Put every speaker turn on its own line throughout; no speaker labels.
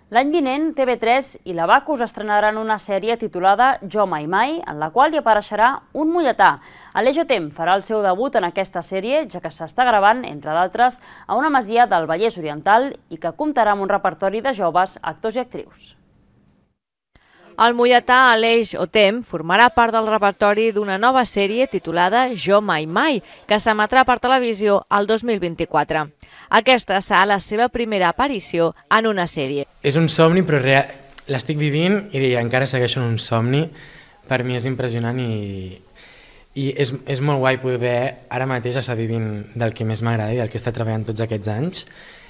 L'any vinent, TV3 i la Bacus estrenaran una sèrie titulada Jo Mai Mai, en la qual hi apareixerà un mulletà. Aleix Otem farà el seu debut en aquesta sèrie, ja que s'està gravant, entre d'altres, a una masia del Vallès Oriental i que comptarà amb un repertori de joves actors i actrius.
El mulletà Aleix Otem formarà part del repertori d'una nova sèrie titulada Jo Mai Mai, que s'emetrà per televisió el 2024. Aquesta serà la seva primera aparició en una sèrie.
És un somni, però l'estic vivint i encara segueixo en un somni. Per mi és impressionant i és molt guai poder ara mateix estar vivint del que més m'agrada i del que he estat treballant tots aquests anys.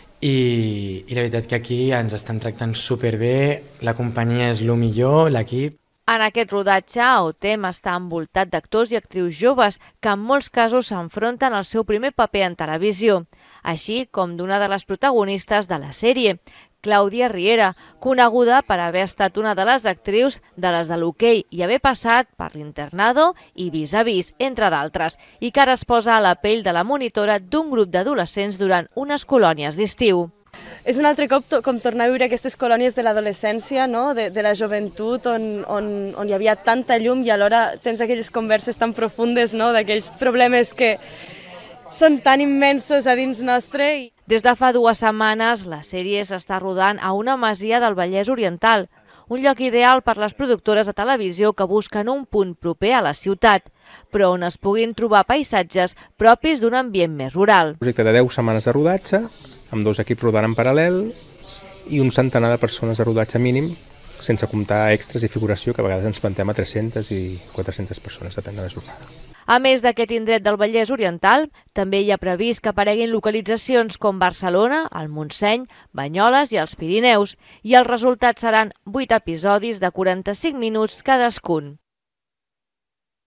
I la veritat que aquí ens estan tractant superbé, la companyia és el millor, l'equip.
En aquest rodatge, Otem està envoltat d'actors i actrius joves que en molts casos s'enfronten al seu primer paper en televisió, així com d'una de les protagonistes de la sèrie, Clàudia Riera, coneguda per haver estat una de les actrius de les de l'hoquei i haver passat per l'Internado i Vis a Vis, entre d'altres, i que ara es posa a la pell de la monitora d'un grup d'adolescents durant unes colònies d'estiu.
És un altre cop com tornar a viure aquestes colònies de l'adolescència, no? de la joventut, on hi havia tanta llum i alhora tens aquelles converses tan profundes, no? D'aquells problemes que són tan immensos a dins nostre.
Des de fa 2 setmanes, la sèrie s'està rodant a una masia del Vallès Oriental, un lloc ideal per les productores de televisió que busquen un punt proper a la ciutat, però on es puguin trobar paisatges propis d'un ambient més rural.
Un projecte de 10 setmanes de rodatge, amb 2 equips rodant en paral·lel i un centenar de persones de rodatge mínim, sense comptar extras i figuració, que a vegades ens plantem a 300 i 400 persones, depèn de la jornada.
A més d'aquest indret del Vallès Oriental, també hi ha previst que apareguin localitzacions com Barcelona, el Montseny, Banyoles i els Pirineus, i els resultats seran 8 episodis de 45 minuts cadascun.